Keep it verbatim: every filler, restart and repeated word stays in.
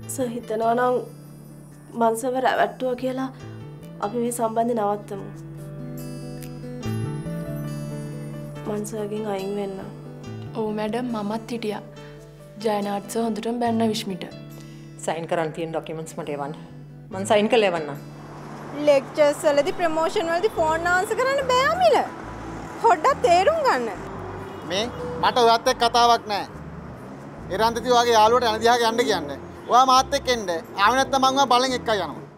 Sir හිතනවා නම් මන්සව රැවට්ටුවා කියලා අපි මේ සම්බන්ධය නවත්තමු. මන්සර්ගෙන් අයින් වෙන්න. ඔව් මැඩම් මමත් හිටියා. ජයනාට් සර් හොඳටම බැන්න විශ්මිට. සයින් කරන්න තියෙන ડોකියුමන්ට්ස් මට එවන්න. මම සයින් කරලා එවන්නම්. ලෙක්චර්ස් වලදී ප්‍රොමෝෂන් වලදී ෆෝන් ආන්සර් කරන්න බෑ අමිල. පොඩ්ඩක් තේරුම් ගන්න. මේ මට ඔයත් එක්ක කතාවක් නැහැ. එරන්දිති වගේ යාළුවට යන දිහාට යන්න කියන්නේ. ඔයා මාත් එක්ක එන්න. ආව නැත්නම් මම ඔයා බලෙන් එක්කයි යනවා.